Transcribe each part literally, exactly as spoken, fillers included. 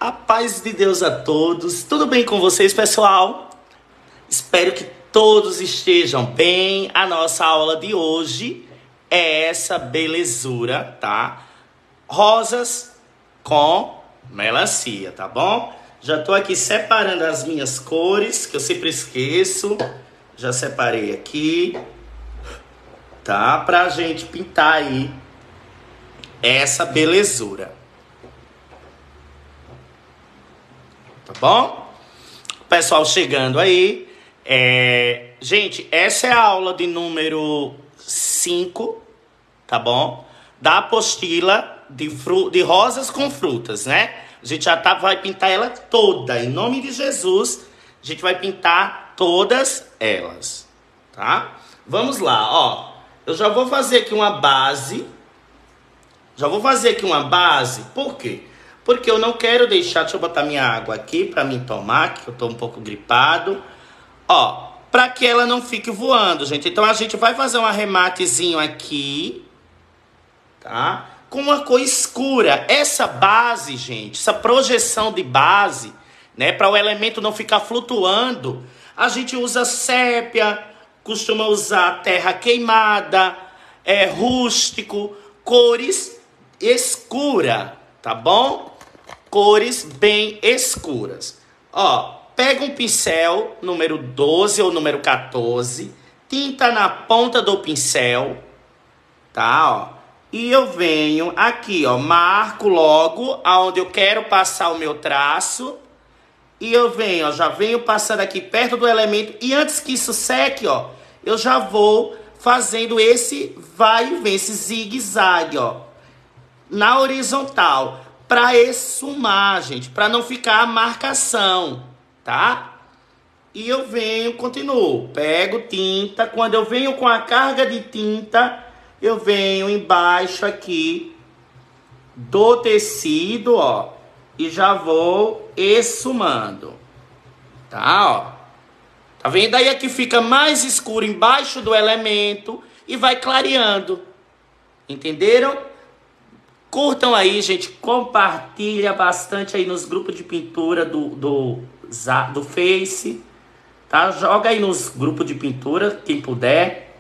A paz de Deus a todos. Tudo bem com vocês, pessoal? Espero que todos estejam bem. A nossa aula de hoje é essa belezura, tá? Rosas com melancia, tá bom? Já tô aqui separando as minhas cores, que eu sempre esqueço. Já separei aqui, tá? Pra gente pintar aí essa belezura. Tá bom? Pessoal chegando aí. É... Gente, essa é a aula de número cinco, tá bom? Da apostila de, fru... de rosas com frutas, né? A gente já tá... vai pintar ela toda. Em nome de Jesus, a gente vai pintar todas elas, tá? Vamos lá, ó. Eu já vou fazer aqui uma base. Já vou fazer aqui uma base. Por quê? Porque eu não quero deixar... Deixa eu botar minha água aqui pra mim tomar, que eu tô um pouco gripado. Ó, pra que ela não fique voando, gente. Então, a gente vai fazer um arrematezinho aqui, tá? Com uma cor escura. Essa base, gente, essa projeção de base, né? Para o elemento não ficar flutuando, a gente usa sépia, costuma usar terra queimada, é, rústico, cores escuras, tá bom? Cores bem escuras. Ó, pega um pincel número doze ou número quatorze, tinta na ponta do pincel, tá, ó. E eu venho aqui, ó, marco logo aonde eu quero passar o meu traço. E eu venho, ó, já venho passando aqui perto do elemento. E antes que isso seque, ó, eu já vou fazendo esse vai e vem, esse zigue-zague, ó, na horizontal. Pra esfumar, gente, pra não ficar a marcação, tá? E eu venho, continuo, pego tinta. Quando eu venho com a carga de tinta, eu venho embaixo aqui do tecido, ó, e já vou esfumando, tá, ó. Tá vendo? Aí aqui fica mais escuro embaixo do elemento e vai clareando, entenderam? Curtam aí, gente, compartilha bastante aí nos grupos de pintura do, do, do Face, tá? Joga aí nos grupos de pintura, quem puder.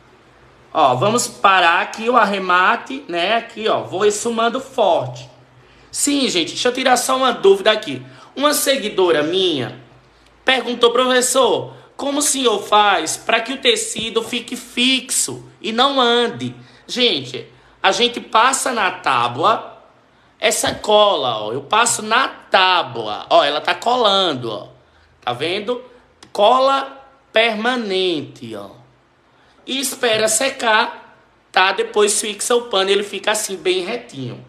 Ó, vamos parar aqui o arremate, né? Aqui, ó, vou esfumando forte. Sim, gente, deixa eu tirar só uma dúvida aqui. Uma seguidora minha perguntou, professor, como o senhor faz para que o tecido fique fixo e não ande? Gente, a gente passa na tábua essa cola, ó. Eu passo na tábua, ó, ela tá colando, ó. Tá vendo? Cola permanente, ó. E espera secar, tá? Depois fixa o pano, ele fica assim, bem retinho.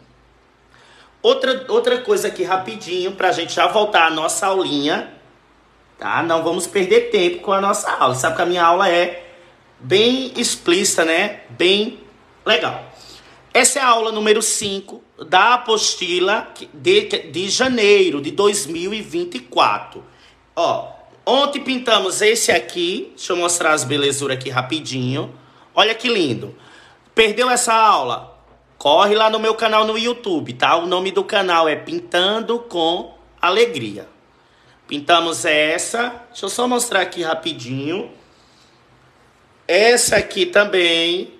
Outra, outra coisa aqui, rapidinho, pra gente já voltar à nossa aulinha, tá? Não vamos perder tempo com a nossa aula. Sabe que a minha aula é bem explícita, né? Bem legal. Essa é a aula número cinco da apostila de, de janeiro de dois mil e vinte e quatro. Ó, ontem pintamos esse aqui. Deixa eu mostrar as belezuras aqui rapidinho. Olha que lindo. Perdeu essa aula? Corre lá no meu canal no YouTube, tá? O nome do canal é Pintando com Alegria. Pintamos essa. Deixa eu só mostrar aqui rapidinho. Essa aqui também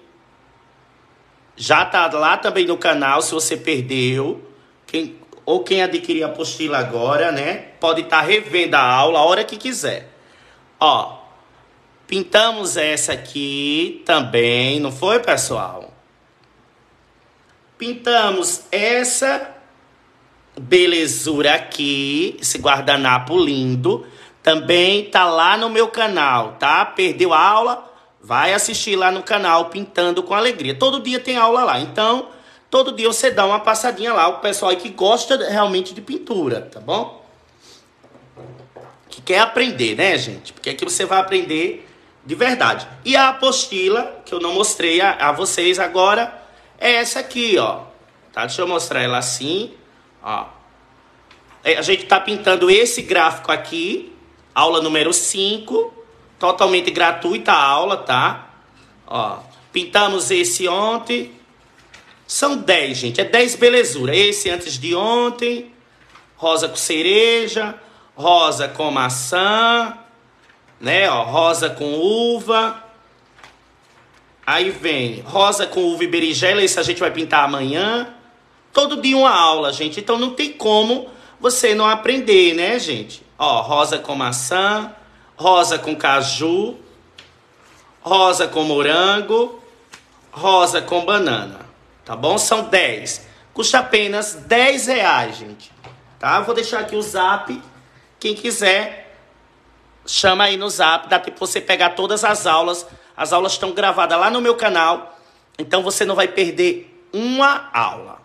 já tá lá também no canal, se você perdeu. Quem, ou quem adquirir a apostila agora, né? Pode estar tá revendo a aula a hora que quiser. Ó, pintamos essa aqui também, não foi, pessoal? Pintamos essa belezura aqui, esse guardanapo lindo. Também tá lá no meu canal, tá? Perdeu a aula? Vai assistir lá no canal Pintando com Alegria. Todo dia tem aula lá. Então, todo dia você dá uma passadinha lá. O pessoal aí que gosta realmente de pintura, tá bom? Que quer aprender, né, gente? Porque aqui você vai aprender de verdade. E a apostila, que eu não mostrei a, a vocês agora, é essa aqui, ó. Tá? Deixa eu mostrar ela assim, ó. A gente tá pintando esse gráfico aqui. Aula número cinco. Totalmente gratuita a aula, tá? Ó, pintamos esse ontem. São dez, gente. É dez belezuras. Esse antes de ontem. rosa com cereja, rosa com maçã, né, ó, rosa com uva. Aí vem rosa com uva e berinjela, isso a gente vai pintar amanhã. Todo dia uma aula, gente, então não tem como você não aprender, né, gente? Ó, rosa com maçã, rosa com caju, rosa com morango, rosa com banana, tá bom? São dez. Custa apenas dez reais, gente, tá? Vou deixar aqui o zap. Quem quiser, chama aí no zap. Dá tempo você pegar todas as aulas. As aulas estão gravadas lá no meu canal. Então você não vai perder uma aula.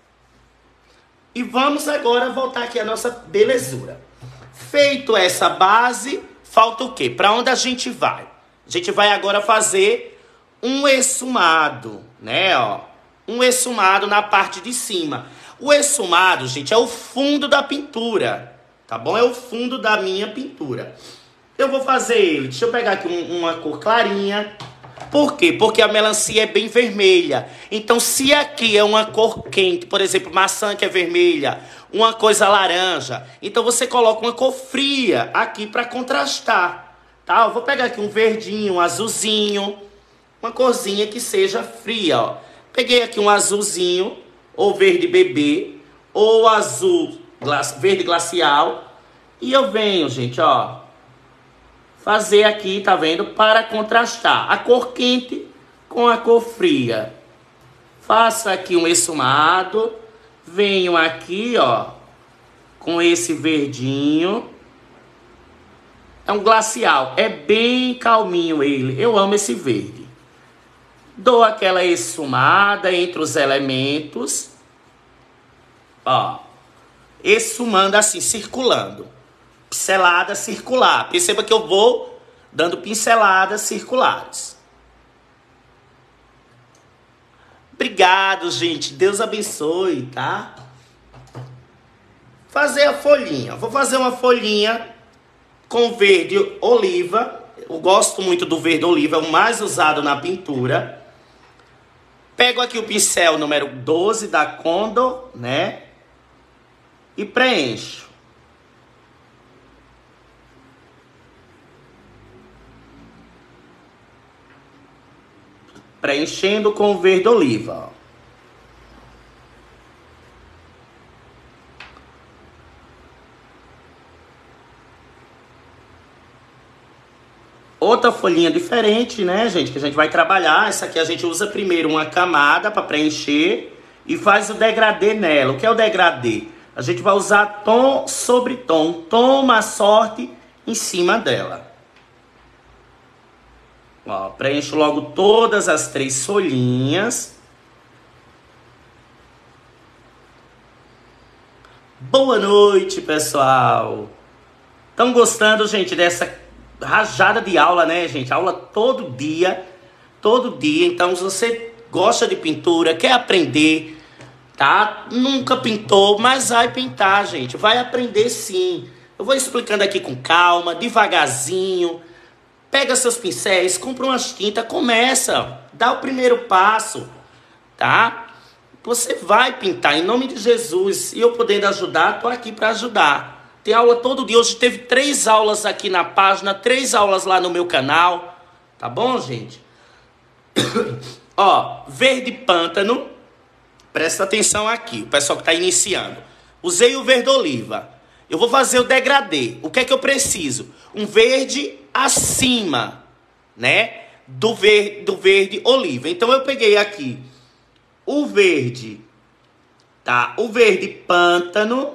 E vamos agora voltar aqui à nossa belezura. Feito essa base, falta o quê? Para onde a gente vai? A gente vai agora fazer um esfumado, né? Ó, um esfumado na parte de cima. O esfumado, gente, é o fundo da pintura, tá bom? É o fundo da minha pintura. Eu vou fazer ele, deixa eu pegar aqui um, uma cor clarinha. Por quê? Porque a melancia é bem vermelha. Então, se aqui é uma cor quente, por exemplo, maçã que é vermelha, uma coisa laranja, então você coloca uma cor fria aqui para contrastar, tá? Eu vou pegar aqui um verdinho, um azulzinho, uma corzinha que seja fria, ó. Peguei aqui um azulzinho, ou verde bebê, ou azul verde glacial, e eu venho, gente, ó, fazer aqui, tá vendo? Para contrastar a cor quente com a cor fria. Faço aqui um esfumado. Venho aqui, ó, com esse verdinho. É um glacial. É bem calminho ele. Eu amo esse verde. Dou aquela esfumada entre os elementos. Ó. Esfumando assim, circulando. Pincelada circular. Perceba que eu vou dando pinceladas circulares. Obrigado, gente. Deus abençoe, tá? Fazer a folhinha. Vou fazer uma folhinha com verde oliva. Eu gosto muito do verde oliva, é o mais usado na pintura. Pego aqui o pincel número doze da Condor, né? E preencho. Preenchendo com o verde oliva. Outra folhinha diferente, né, gente? Que a gente vai trabalhar. Essa aqui a gente usa primeiro uma camada para preencher e faz o degradê nela. O que é o degradê? A gente vai usar tom sobre tom. Tom, má sorte em cima dela. Ó, preencho logo todas as três folhinhas. Boa noite, pessoal. Estão gostando, gente, dessa rajada de aula, né, gente? Aula todo dia, todo dia. Então, se você gosta de pintura, quer aprender, tá? Nunca pintou, mas vai pintar, gente. Vai aprender sim. Eu vou explicando aqui com calma, devagarzinho. Pega seus pincéis, compra umas tintas, começa, dá o primeiro passo, tá? Você vai pintar em nome de Jesus. E eu podendo ajudar, tô aqui para ajudar. Tem aula todo dia. Hoje teve três aulas aqui na página, três aulas lá no meu canal, tá bom, gente? Ó, verde pântano. Presta atenção aqui, o pessoal que tá iniciando. Usei o verde oliva. Eu vou fazer o degradê. O que é que eu preciso? Um verde acima, né? Do verde, do verde oliva. Então eu peguei aqui o verde, tá? O verde pântano.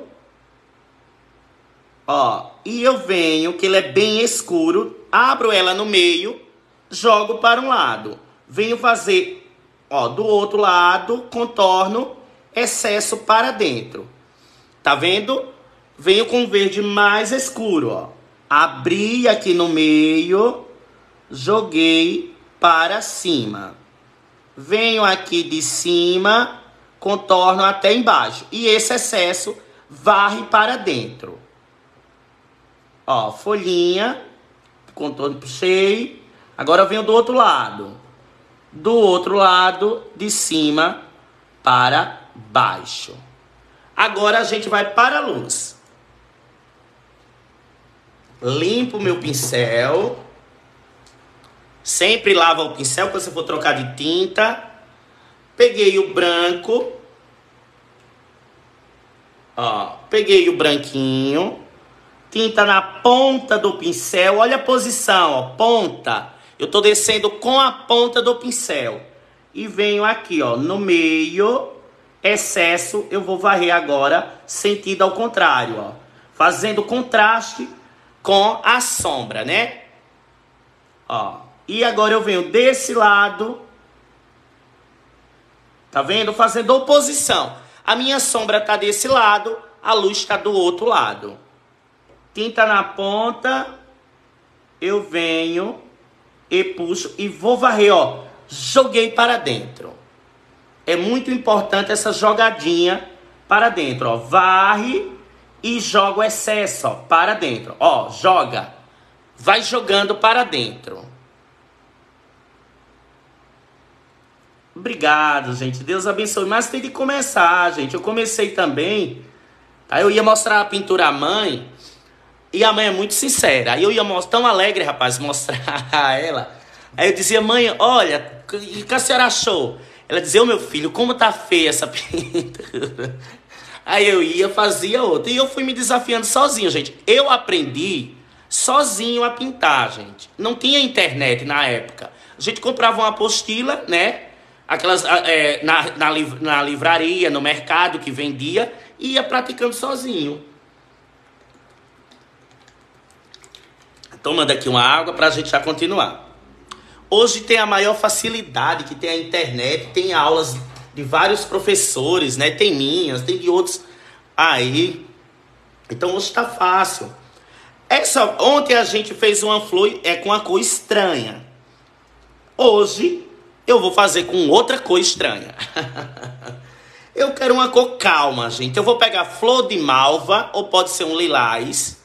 Ó, e eu venho, que ele é bem escuro, abro ela no meio, jogo para um lado. Venho fazer, ó, do outro lado, contorno, excesso para dentro. Tá vendo? Venho com verde mais escuro, ó. Abri aqui no meio, joguei para cima. Venho aqui de cima, contorno até embaixo. E esse excesso varre para dentro. Ó, folhinha, contorno puxei. Agora eu venho do outro lado. Do outro lado, de cima para baixo. Agora a gente vai para a luz. Limpo o meu pincel. Sempre lava o pincel quando você for trocar de tinta. Peguei o branco. Ó, peguei o branquinho. Tinta na ponta do pincel. Olha a posição, ó, ponta. Eu tô descendo com a ponta do pincel. E venho aqui, ó, no meio. Excesso, eu vou varrer agora, sentido ao contrário, ó. Fazendo contraste com a sombra, né? Ó. E agora eu venho desse lado. Tá vendo? Fazendo oposição. A minha sombra tá desse lado, a luz tá do outro lado. Tinta na ponta. Eu venho e puxo e vou varrer, ó. Joguei para dentro. É muito importante essa jogadinha para dentro, ó. Varre e joga o excesso, ó, para dentro. Ó, joga. Vai jogando para dentro. Obrigado, gente. Deus abençoe. Mas tem que começar, gente. Eu comecei também. Tá? Eu ia mostrar a pintura à mãe. E a mãe é muito sincera. Aí eu ia mostrar, tão alegre, rapaz, mostrar a ela. Aí eu dizia, mãe, olha, o que a senhora achou? Ela dizia, ô meu filho, como tá feia essa pintura. Aí eu ia, fazia outra. E eu fui me desafiando sozinho, gente. Eu aprendi sozinho a pintar, gente. Não tinha internet na época. A gente comprava uma apostila, né? Aquelas, é, na, na, na livraria, no mercado que vendia. E ia praticando sozinho. Tomando aqui uma água pra gente já continuar. Hoje tem a maior facilidade que tem a internet, tem aulas de vários professores, né? Tem minhas, tem de outros aí. Então hoje tá fácil. Essa, ontem a gente fez uma flor é, com uma cor estranha. Hoje eu vou fazer com outra cor estranha. Eu quero uma cor calma, gente. Eu vou pegar flor de malva ou pode ser um lilás.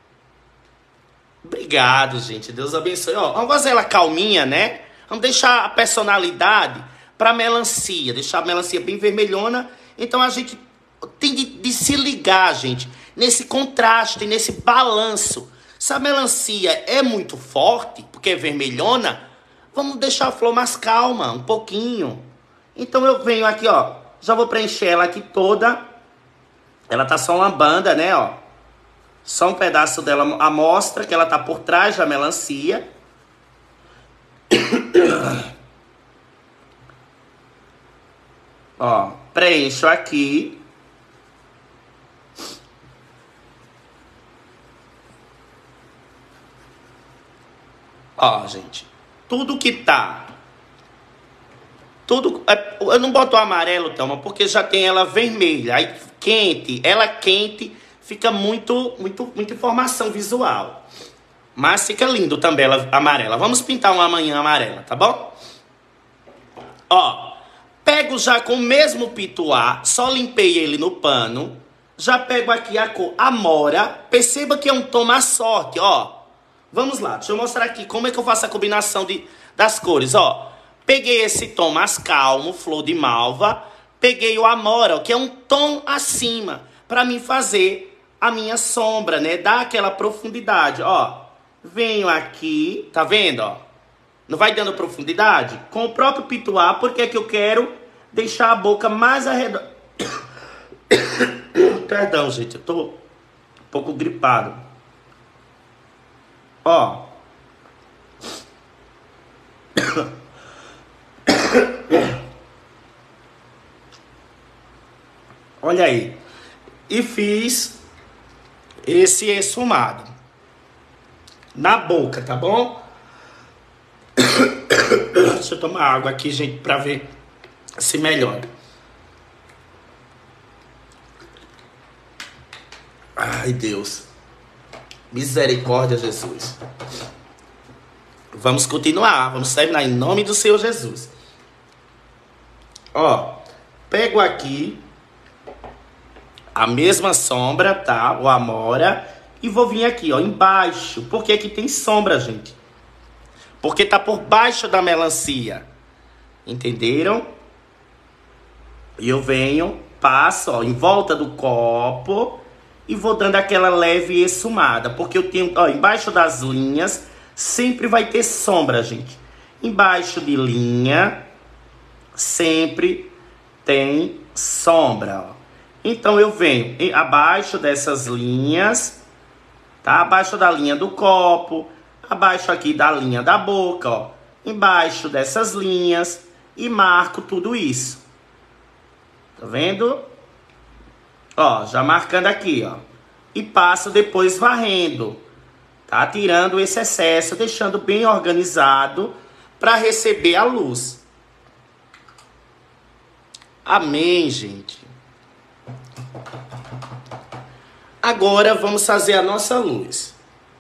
Obrigado, gente. Deus abençoe. Ó, vamos fazer ela calminha, né? Vamos deixar a personalidade para melancia. Deixar a melancia bem vermelhona. Então a gente tem de, de se ligar, gente, nesse contraste, nesse balanço. Se a melancia é muito forte, porque é vermelhona, vamos deixar a flor mais calma, um pouquinho. Então eu venho aqui, ó. Já vou preencher ela aqui toda. Ela tá só uma banda, né, ó. Só um pedaço dela amostra que ela tá por trás da melancia. Ó, preencho aqui. Ó, gente. Tudo que tá... Tudo... Eu não boto o amarelo, Thelma, porque já tem ela vermelha. Aí, quente. Ela quente... Fica muito, muito, muita informação visual. Mas fica lindo também ela amarela. Vamos pintar uma manhã amarela, tá bom? Ó, pego já com o mesmo pituá, só limpei ele no pano. Já pego aqui a cor Amora. Perceba que é um tom mais sorte, ó. Vamos lá, deixa eu mostrar aqui como é que eu faço a combinação de, das cores, ó. Peguei esse tom mais calmo, flor de malva. Peguei o Amora, ó, que é um tom acima, pra mim fazer a minha sombra, né? Dá aquela profundidade, ó. Venho aqui, tá vendo, ó? Não vai dando profundidade? Com o próprio pituá, porque é que eu quero deixar a boca mais arredondada. Perdão, gente, eu tô um pouco gripado. Ó. Olha aí. E fiz esse esfumado na boca, tá bom? Deixa eu tomar água aqui, gente, pra ver se melhora. Ai, Deus. Misericórdia, Jesus. Vamos continuar, vamos terminar em nome do Senhor Jesus. Ó, pego aqui a mesma sombra, tá? O Amora. E vou vir aqui, ó, embaixo. Porque aqui tem sombra, gente. Porque tá por baixo da melancia. Entenderam? E eu venho passo, ó, em volta do copo e vou dando aquela leve esfumada, porque eu tenho, ó, embaixo das linhas sempre vai ter sombra, gente. Embaixo de linha sempre tem sombra, ó. Então eu venho abaixo dessas linhas, tá? Abaixo da linha do copo, abaixo aqui da linha da boca, ó. Embaixo dessas linhas e marco tudo isso. Tá vendo? Ó, já marcando aqui, ó. E passo depois varrendo, tá? Tirando esse excesso, deixando bem organizado para receber a luz. Amém, gente. Agora vamos fazer a nossa luz.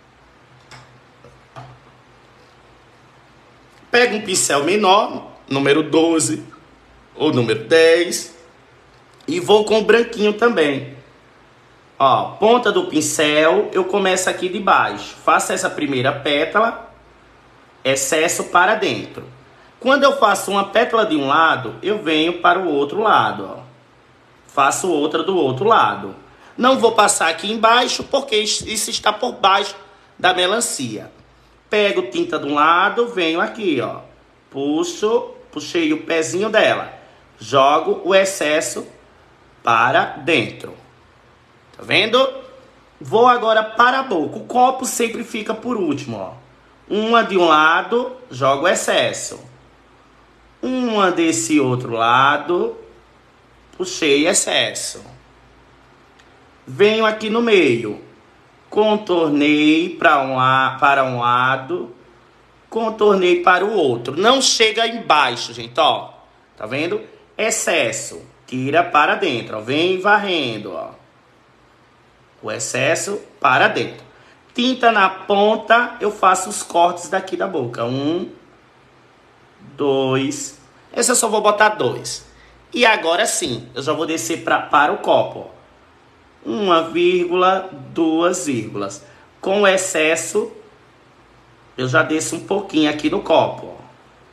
Pega um pincel menor, número doze ou número dez, e vou com o branquinho também. Ó, ponta do pincel, eu começo aqui de baixo. Faço essa primeira pétala, excesso para dentro. Quando eu faço uma pétala de um lado, eu venho para o outro lado, ó. Faço outra do outro lado. Não vou passar aqui embaixo, porque isso está por baixo da melancia. Pego tinta de um lado, venho aqui, ó. Puxo, puxei o pezinho dela. Jogo o excesso para dentro. Tá vendo? Vou agora para a boca. O copo sempre fica por último, ó. Uma de um lado, jogo o excesso. Uma desse outro lado, puxei excesso. Venho aqui no meio. Contornei para um, para um lado, contornei para o outro. Não chega embaixo, gente, ó. Tá vendo? Excesso, tira para dentro, ó. Vem varrendo, ó. O excesso para dentro. Tinta na ponta, eu faço os cortes daqui da boca. Um, dois. Esse eu só vou botar dois. E agora sim, eu já vou descer pra, para o copo, ó. Uma vírgula, duas vírgulas. Com o excesso, eu já desço um pouquinho aqui no copo, ó.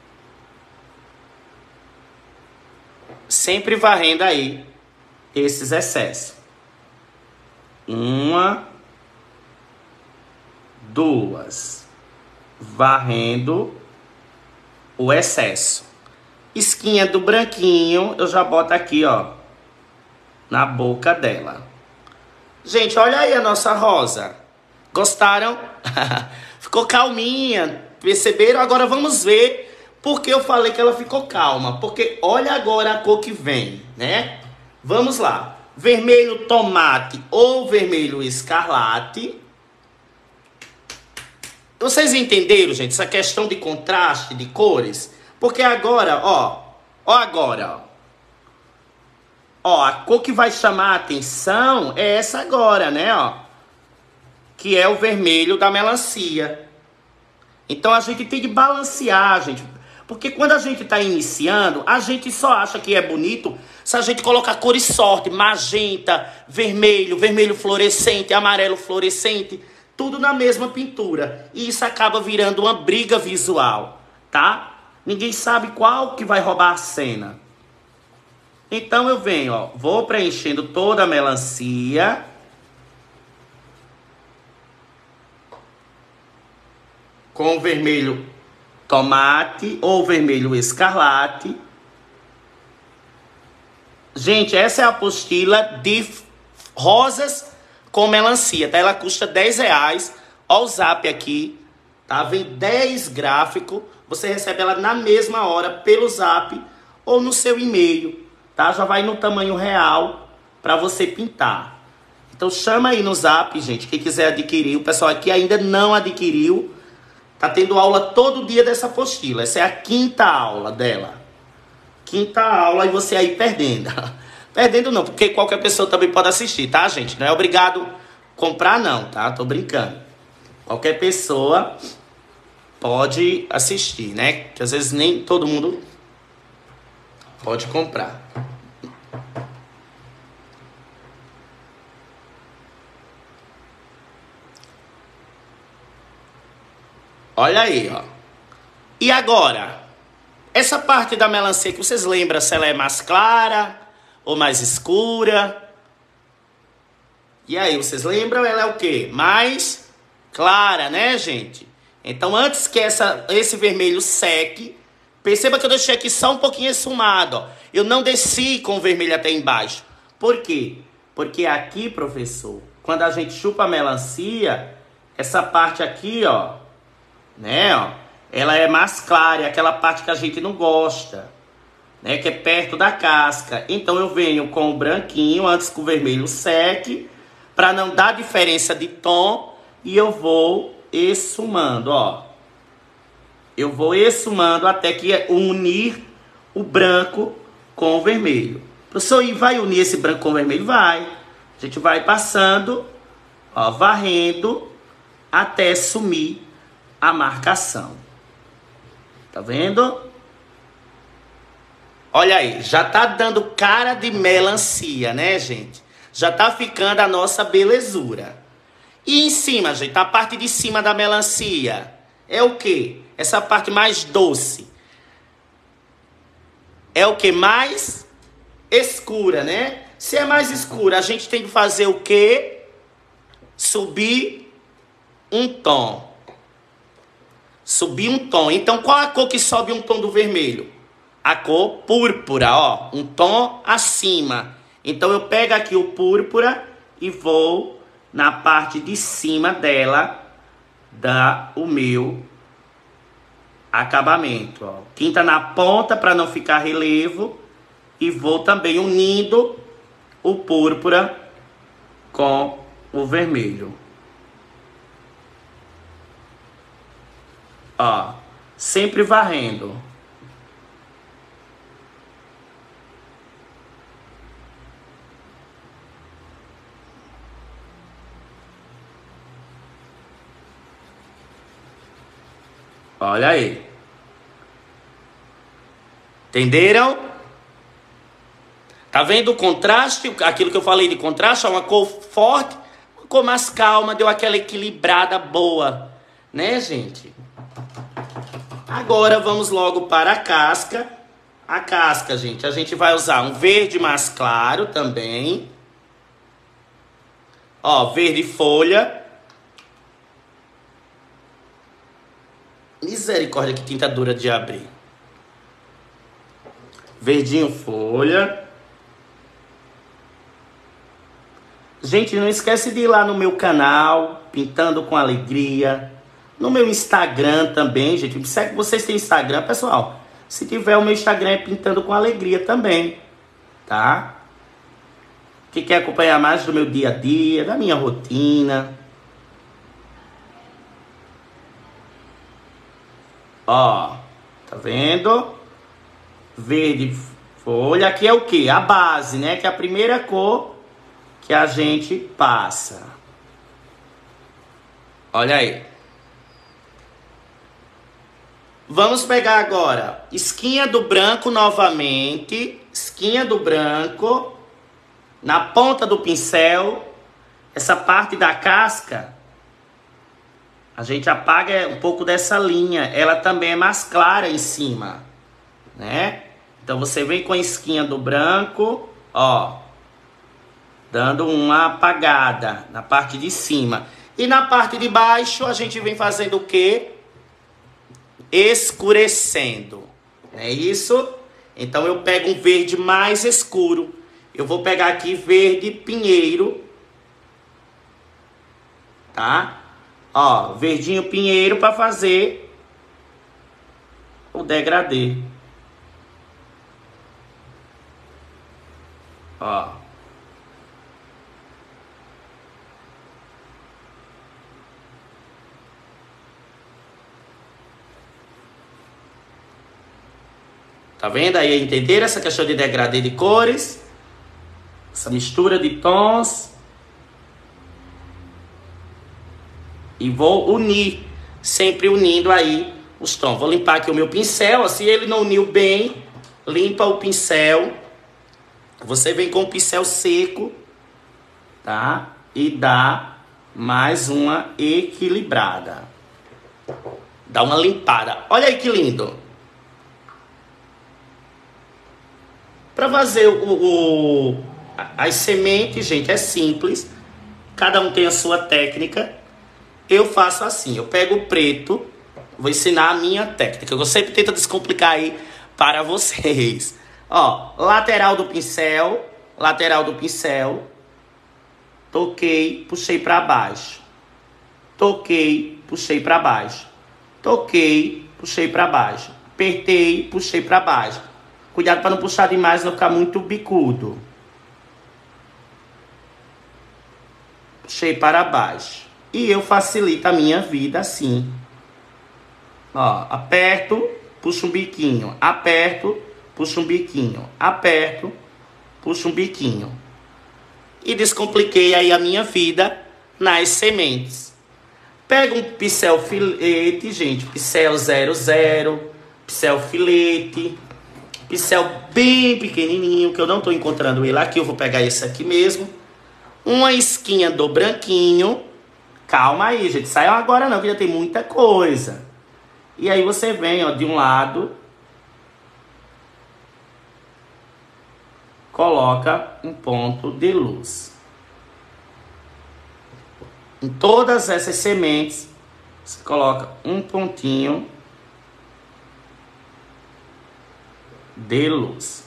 Sempre varrendo aí esses excessos. Uma, duas. Varrendo o excesso. Esquinha do branquinho, eu já boto aqui, ó, na boca dela. Gente, olha aí a nossa rosa. Gostaram? Ficou calminha. Perceberam? Agora vamos ver porque eu falei que ela ficou calma. Porque olha agora a cor que vem, né? Vamos lá. Vermelho tomate ou vermelho escarlate. Vocês entenderam, gente, essa questão de contraste de cores? Porque agora, ó. Ó agora, ó. Ó, a cor que vai chamar a atenção é essa agora, né, ó. Que é o vermelho da melancia. Então a gente tem que balancear, gente. Porque quando a gente tá iniciando, a gente só acha que é bonito se a gente colocar cores fortes, magenta, vermelho, vermelho fluorescente, amarelo fluorescente, tudo na mesma pintura. E isso acaba virando uma briga visual, tá? Ninguém sabe qual que vai roubar a cena. Então eu venho, ó, vou preenchendo toda a melancia. Com o vermelho tomate ou vermelho escarlate. Gente, essa é a apostila de rosas com melancia, tá? Ela custa dez reais. Ó o zap aqui, tá? Vem dez gráficos. Você recebe ela na mesma hora pelo zap ou no seu e-mail. Tá? Já vai no tamanho real para você pintar. Então chama aí no zap, gente, quem quiser adquirir. O pessoal aqui ainda não adquiriu. Tá tendo aula todo dia dessa apostila. Essa é a quinta aula dela. Quinta aula e você aí perdendo. Perdendo não, porque qualquer pessoa também pode assistir, tá, gente? Não é obrigado a comprar não, tá? Tô brincando. Qualquer pessoa pode assistir, né? Que às vezes nem todo mundo pode comprar. Olha aí, ó. E agora? Essa parte da melancia que vocês lembram se ela é mais clara ou mais escura? E aí, vocês lembram? Ela é o quê? Mais clara, né, gente? Então, antes que essa, esse vermelho seque, perceba que eu deixei aqui só um pouquinho esfumado, ó. Eu não desci com o vermelho até embaixo. Por quê? Porque aqui, professor, quando a gente chupa a melancia, essa parte aqui, ó, né, ó, ela é mais clara, é aquela parte que a gente não gosta, né, que é perto da casca. Então eu venho com o branquinho antes que o vermelho seque, para não dar diferença de tom, e eu vou esfumando, ó. Eu vou esfumando até que unir o branco com o vermelho. Professor, e vai unir esse branco com o vermelho? Vai. A gente vai passando, ó, varrendo, até sumir a marcação. Tá vendo? Olha aí, já tá dando cara de melancia, né, gente? Já tá ficando a nossa belezura. E em cima, gente, a parte de cima da melancia é o quê? Essa parte mais doce. É o que? Mais escura, né? Se é mais escura, a gente tem que fazer o quê? Subir um tom. Subir um tom. Então, qual a cor que sobe um tom do vermelho? A cor púrpura, ó. Um tom acima. Então, eu pego aqui o púrpura e vou na parte de cima dela dar o meu acabamento, ó. Tinta na ponta para não ficar relevo. E vou também unindo o púrpura com o vermelho. Ó, sempre varrendo. Olha aí. Entenderam? Tá vendo o contraste? Aquilo que eu falei de contraste, é uma cor forte, uma cor mais calma, deu aquela equilibrada boa, né, gente? Agora vamos logo para a casca. A casca, gente, a gente vai usar um verde mais claro também. Ó, verde folha. Misericórdia, que tinta dura de abrir. Verdinho folha. Gente, não esquece de ir lá no meu canal, Pintando com Alegria. No meu Instagram também, gente. Segue, vocês têm Instagram, pessoal? Se tiver, o meu Instagram é Pintando com Alegria também, tá? Que quer acompanhar mais do meu dia a dia, da minha rotina. Ó, tá vendo? Verde folha. Aqui é o quê? A base, né? Que é a primeira cor que a gente passa. Olha aí. Vamos pegar agora esquinha do branco novamente. Esquinha do branco. Na ponta do pincel. Essa parte da casca. A gente apaga um pouco dessa linha. Ela também é mais clara em cima, né? Então você vem com a esquinha do branco, ó, dando uma apagada na parte de cima. E na parte de baixo a gente vem fazendo o quê? Escurecendo. Não é isso? Então eu pego um verde mais escuro. Eu vou pegar aqui verde pinheiro. Tá? Ó, verdinho pinheiro para fazer o degradê. Ó. Tá vendo aí? Entenderam essa questão de degradê de cores? Essa mistura de tons. E vou unir, sempre unindo aí os tons. Vou limpar aqui o meu pincel, se ele não uniu bem, limpa o pincel. Você vem com o pincel seco, tá? E dá mais uma equilibrada. Dá uma limpada. Olha aí que lindo. Para Para fazer o, o, as sementes, gente, é simples. Cada um tem a sua técnica. Eu faço assim, eu pego o preto, vou ensinar a minha técnica. Eu sempre tento descomplicar aí para vocês. Ó, lateral do pincel, lateral do pincel. Toquei, puxei para baixo. Toquei, puxei para baixo. Toquei, puxei para baixo. Apertei, puxei para baixo. Cuidado para não puxar demais, não ficar muito bicudo. Puxei para baixo. E eu facilito a minha vida assim. Ó, aperto, puxo um biquinho. Aperto, puxo um biquinho. Aperto, puxo um biquinho. E descompliquei aí a minha vida nas sementes. Pega um pincel filete, gente. Pincel zero zero. Pincel filete. Pincel bem pequenininho, que eu não tô encontrando ele aqui. Eu vou pegar esse aqui mesmo. Uma esquinha do branquinho. Calma aí, gente. Saiam agora não, que já tem muita coisa. E aí você vem, ó, de um lado. Coloca um ponto de luz. Em todas essas sementes, você coloca um pontinho de luz.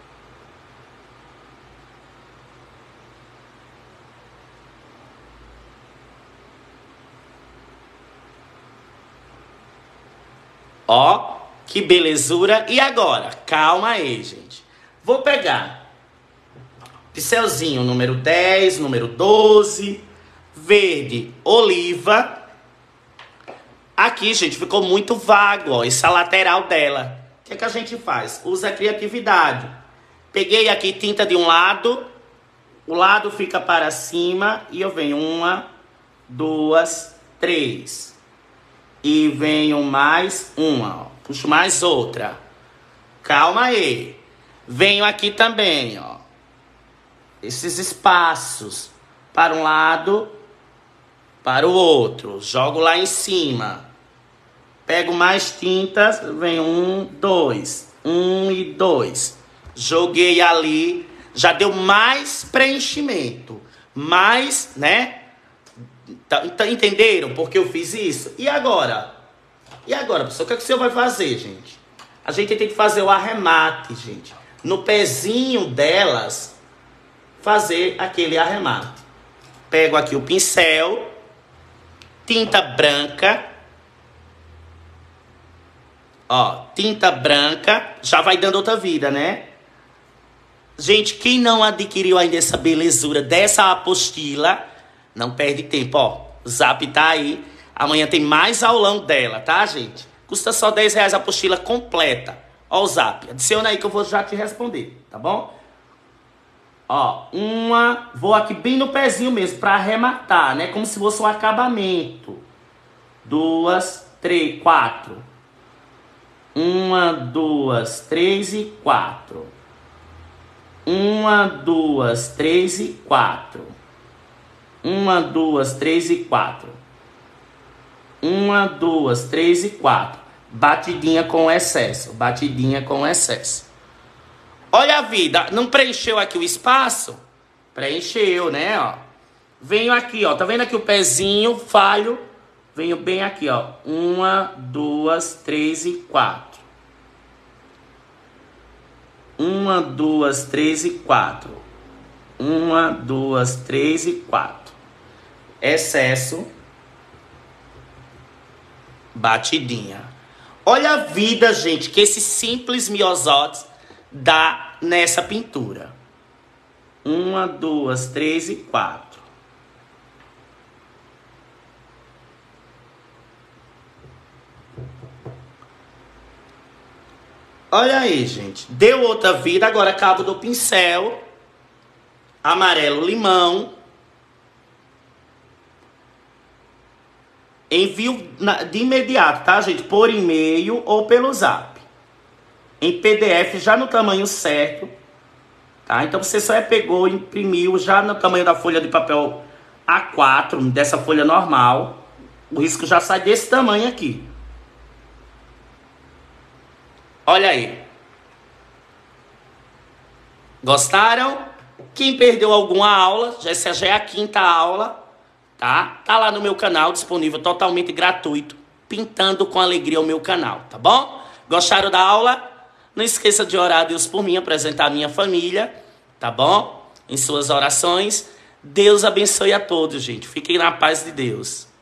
Ó, que belezura. E agora? Calma aí, gente. Vou pegar pincelzinho número dez, número doze, verde, oliva. Aqui, gente, ficou muito vago, ó, essa lateral dela. O que é que a gente faz? Usa a criatividade. Peguei aqui tinta de um lado, o lado fica para cima e eu venho uma, duas, três. E venho mais uma, ó. Puxo mais outra. Calma aí. Venho aqui também, ó. Esses espaços para um lado, para o outro. Jogo lá em cima. Pego mais tintas, vem um, dois. Um e dois. Joguei ali. Já deu mais preenchimento. Mais, né? Tá, tá, entenderam porque eu fiz isso? E agora? E agora, pessoal? O que, é que o senhor vai fazer, gente? A gente tem que fazer o arremate, gente. No pezinho delas, fazer aquele arremate. Pego aqui o pincel, tinta branca. Ó, tinta branca. Já vai dando outra vida, né? Gente, quem não adquiriu ainda essa belezura dessa apostila, não perde tempo, ó. O Zap tá aí. Amanhã tem mais aulão dela, tá, gente? Custa só dez reais a apostila completa. Ó o Zap. Adiciona aí que eu vou já te responder, tá bom? Ó, uma... Vou aqui bem no pezinho mesmo, pra arrematar, né? Como se fosse um acabamento. Duas, três, quatro. Uma, duas, três e quatro. Uma, duas, três e quatro. Uma, duas, três e quatro. Uma, duas, três e quatro. Batidinha com excesso. Batidinha com excesso. Olha a vida. Não preencheu aqui o espaço? Preencheu, né? Ó. Venho aqui, ó. Tá vendo aqui o pezinho? Falho. Venho bem aqui, ó. Uma, duas, três e quatro. Uma, duas, três e quatro. Uma, duas, três e quatro. Excesso. Batidinha. Olha a vida, gente, que esse simples miosotes dá nessa pintura. Uma, duas, três e quatro. Olha aí, gente. Deu outra vida. Agora cabo do pincel. Amarelo limão. Envio na, de imediato, tá, gente? Por e-mail ou pelo Zap. Em P D F, já no tamanho certo. Tá? Então você só é pegou, imprimiu já no tamanho da folha de papel A quatro, dessa folha normal. O risco já sai desse tamanho aqui. Olha aí. Gostaram? Quem perdeu alguma aula, essa já é a quinta aula, tá? Tá lá no meu canal, disponível totalmente gratuito, Pintando com Alegria o meu canal, tá bom? Gostaram da aula? Não esqueça de orar a Deus por mim, apresentar a minha família, tá bom? Em suas orações. Deus abençoe a todos, gente. Fiquem na paz de Deus.